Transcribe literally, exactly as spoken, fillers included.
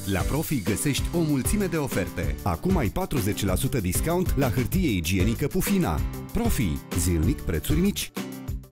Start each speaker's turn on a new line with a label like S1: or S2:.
S1: La Profi găsești o mulțime de oferte. Acum ai patruzeci la sută discount la hârtie igienică Pufina. Profi. Zilnic prețuri mici.